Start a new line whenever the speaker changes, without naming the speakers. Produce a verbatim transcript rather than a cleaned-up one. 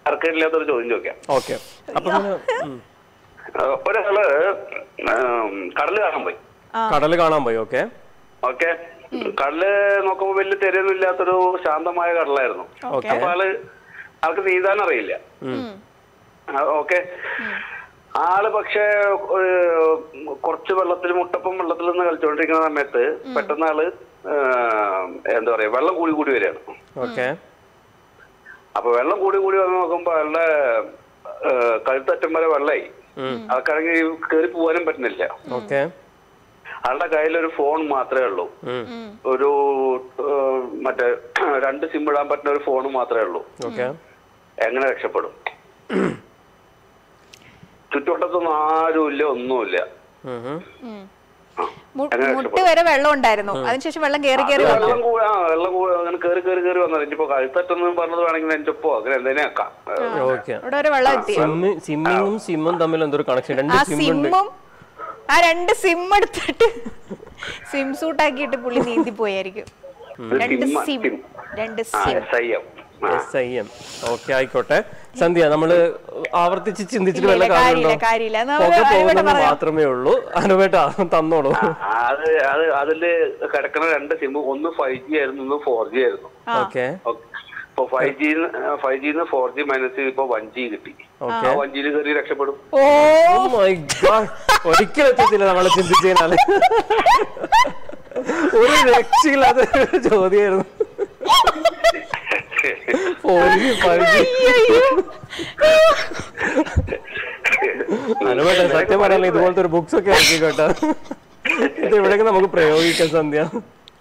ആർക്കില്ലാത്തൊരു ചോദ്യം ചോദിക്കാം.
ഓക്കെ. അപ്പൊ
ഒരാള് കടല് കാണാൻ പോയി.
കടല് കാണാൻ പോയി. Okay
okay. കടല് നോക്കുമ്പോ വലിയ തിരയൊന്നും ഇല്ലാത്തൊരു ശാന്തമായ കടലായിരുന്നു. അപ്പൊ ആള് ആൾക്ക് നീന്താൻ അറിയില്ല. ഓക്കെ. ആള് പക്ഷെ കുറച്ച് വെള്ളത്തിൽ മുട്ടപ്പം വെള്ളത്തിൽ നിന്ന് കളിച്ചോണ്ടിരിക്കുന്ന സമയത്ത് പെട്ടെന്ന് ആള് എന്താ പറയാ വെള്ളം കൂടി കൂടി വരികയാണ്.
ഓക്കെ.
അപ്പൊ വെള്ളം കൂടി കൂടി വന്ന് നോക്കുമ്പോ അയാളുടെ കഴുത്തറ്റം വരെ വെള്ളമായി. ആൾക്കാണെങ്കിൽ കയറി പോകാനും പറ്റുന്നില്ല.
ഓക്കെ.
ആളുടെ കയ്യിലൊരു ഫോൺ മാത്രമേ ഉള്ളൂ. ഒരു മറ്റേ രണ്ട് സിം ഇടാൻ പറ്റുന്ന ഒരു ഫോൺ മാത്രമേ ഉള്ളൂ. എങ്ങനെ രക്ഷപ്പെടും? ചുറ്റുവട്ടത്തൊന്നും ആരുമില്ല, ഒന്നുമില്ല.
മുട്ട് വരെ വെള്ളം ഉണ്ടായിരുന്നു. അതിനുശേഷം വെള്ളം കയറി കയറി
വെള്ളം ആ വെള്ളം അങ്ങനെ കയറി കയറി കയറി വന്നത്. ഇനിയിപ്പോ കഴുത്തറ്റൊന്നും പറഞ്ഞത് വേണമെങ്കിൽ എന്റെ ഒപ്പോ അങ്ങനെ എന്തെങ്കിലും ആക്കാം.
സിമ്മിങ്ങും സിമ്മും തമ്മിൽ എന്തൊരു കണക്ഷൻ? രണ്ട്
സിമ്മും ആ രണ്ട് സിം എടുത്തിട്ട് സിം സൂട്ട് ആക്കിയിട്ട് പുള്ളി നീന്തി പോയായിരിക്കും. രണ്ട് സിം രണ്ട് സിം.
ഓക്കെ, ആയിക്കോട്ടെ. സന്ധ്യ, നമ്മള് ആവർത്തിച്ച് ചിന്തിച്ചിട്ട് വല്ല കാര്യമുണ്ടോ? പുക പോകുന്നത് മാത്രമേ ഉള്ളൂ. അനുവേട്ട തന്നോളൂ.
അത് അത് അതില് കിടക്കുന്ന രണ്ട് സിം, ഒന്ന് ഫൈവ് ജി ആയിരുന്നു, ഒന്ന് ഫോർ ജി ആയിരുന്നു.
ഓക്കെ.
ഇപ്പൊ ഫൈവ് ജി ഫൈവ് ജിന്ന് ഫോർ ജി മൈനസ് ഇപ്പൊ വൺ ജി കിട്ടി. ആ വൺ ജിയിൽ കയറി രക്ഷപ്പെടും.
ഒരിക്കലും എത്തത്തില്ല നമ്മളെ ചിന്തിച്ചാല്. ഒരു രക്ഷയില്ലാത്ത ചോദ്യമായിരുന്നു. അനുവേട്ട സത്യം പറയാനുള്ള ഇതുപോലത്തെ ഒരു ബുക്സ് ഒക്കെ ഇറക്കി കേട്ടോ. ഇത് എവിടെയൊക്കെ നമുക്ക് പ്രയോഗിക്കാം സന്ധ്യ?